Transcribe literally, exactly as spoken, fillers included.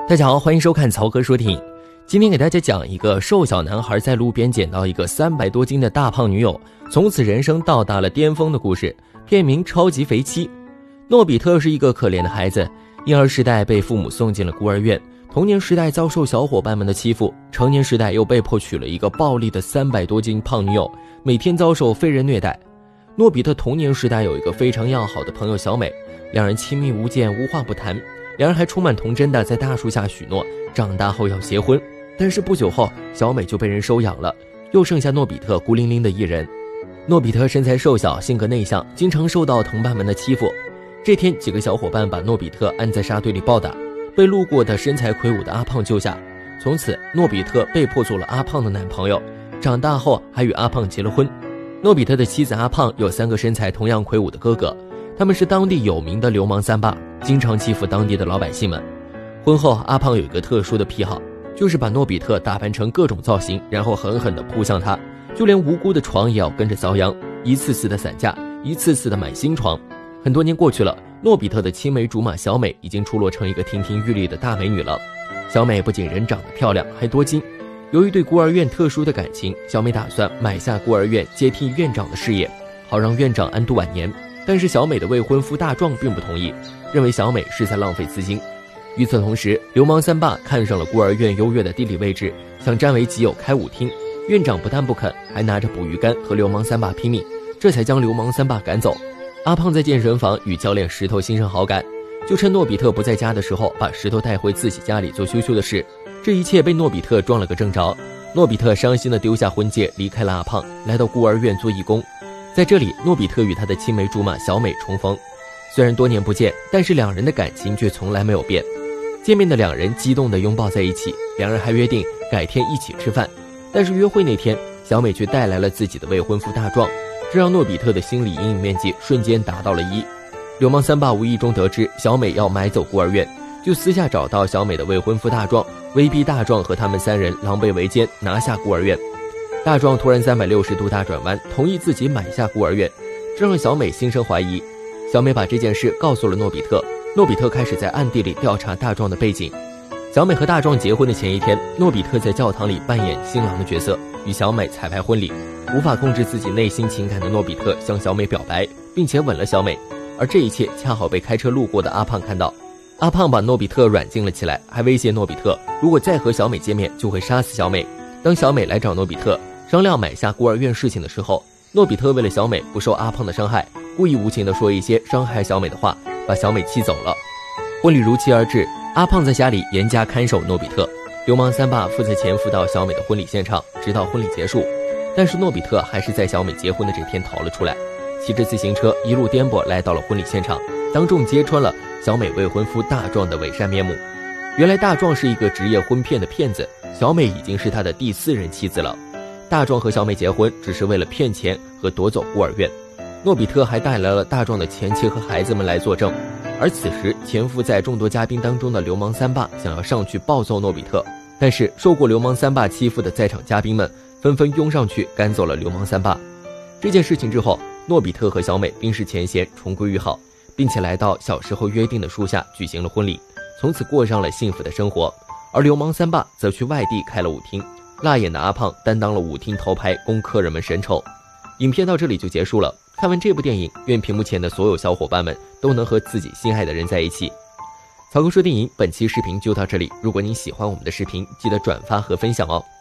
大家好，欢迎收看曹哥说电影。今天给大家讲一个瘦小男孩在路边捡到一个三百多斤的大胖女友，从此人生到达了巅峰的故事。片名《超级肥妻》。诺比特是一个可怜的孩子，婴儿时代被父母送进了孤儿院，童年时代遭受小伙伴们的欺负，成年时代又被迫娶了一个暴力的三百多斤胖女友，每天遭受非人虐待。诺比特童年时代有一个非常要好的朋友小美，两人亲密无间，无话不谈。两人还充满童真的在大树下许诺，长大后要结婚。但是不久后，小美就被人收养了，又剩下诺比特孤零零的一人。诺比特身材瘦小，性格内向，经常受到同伴们的欺负。这天，几个小伙伴把诺比特按在沙堆里暴打，被路过的身材魁梧的阿胖救下。从此，诺比特被迫做了阿胖的男朋友，长大后还与阿胖结了婚。诺比特的妻子阿胖有三个身材同样魁梧的哥哥，他们是当地有名的流氓三霸，经常欺负当地的老百姓们。婚后，阿胖有一个特殊的癖好，就是把诺比特打扮成各种造型，然后狠狠地扑向他，就连无辜的床也要跟着遭殃，一次次的散架，一次次的买新床。很多年过去了，诺比特的青梅竹马小美已经出落成一个亭亭玉立的大美女了。小美不仅人长得漂亮，还多金。由于对孤儿院特殊的感情，小美打算买下孤儿院，接替院长的事业，好让院长安度晚年。但是小美的未婚夫大壮并不同意，认为小美是在浪费资金。与此同时，流氓三霸看上了孤儿院优越的地理位置，想占为己有开舞厅。院长不但不肯，还拿着捕鱼竿和流氓三霸拼命，这才将流氓三霸赶走。阿胖在健身房与教练石头心生好感，就趁诺比特不在家的时候，把石头带回自己家里做羞羞的事。这一切被诺比特撞了个正着。诺比特伤心地丢下婚戒，离开了阿胖，来到孤儿院做义工。在这里，诺比特与他的青梅竹马小美重逢。虽然多年不见，但是两人的感情却从来没有变。见面的两人激动地拥抱在一起，两人还约定改天一起吃饭。但是约会那天，小美却带来了自己的未婚夫大壮，这让诺比特的心理阴影面积瞬间达到了一。流氓三霸无意中得知小美要买走孤儿院，就私下找到小美的未婚夫大壮，威逼大壮和他们三人狼狈为奸，拿下孤儿院。大壮突然三百六十度大转弯，同意自己买下孤儿院，这让小美心生怀疑。小美把这件事告诉了诺比特，诺比特开始在暗地里调查大壮的背景。小美和大壮结婚的前一天，诺比特在教堂里扮演新郎的角色，与小美彩排婚礼。无法控制自己内心情感的诺比特向小美表白，并且吻了小美，而这一切恰好被开车路过的阿胖看到。阿胖把诺比特软禁了起来，还威胁诺比特，如果再和小美见面，就会杀死小美。当小美来找诺比特商量买下孤儿院事情的时候，诺比特为了小美不受阿胖的伤害，故意无情地说一些伤害小美的话，把小美气走了。婚礼如期而至，阿胖在家里严加看守诺比特，流氓三霸负责潜伏到小美的婚礼现场，直到婚礼结束。但是诺比特还是在小美结婚的这天逃了出来，骑着自行车一路颠簸来到了婚礼现场，当众揭穿了小美未婚夫大壮的伪善面目。原来大壮是一个职业婚骗的骗子，小美已经是他的第四任妻子了。大壮和小美结婚只是为了骗钱和夺走孤儿院。诺比特还带来了大壮的前妻和孩子们来作证，而此时潜伏在众多嘉宾当中的流氓三霸想要上去暴揍诺比特，但是受过流氓三霸欺负的在场嘉宾们纷纷拥上去赶走了流氓三霸。这件事情之后，诺比特和小美冰释前嫌，重归于好，并且来到小时候约定的树下举行了婚礼，从此过上了幸福的生活。而流氓三霸则去外地开了舞厅，辣眼的阿胖担当了舞厅头牌，供客人们神丑。影片到这里就结束了。看完这部电影，愿屏幕前的所有小伙伴们都能和自己心爱的人在一起。曹哥说电影本期视频就到这里，如果您喜欢我们的视频，记得转发和分享哦。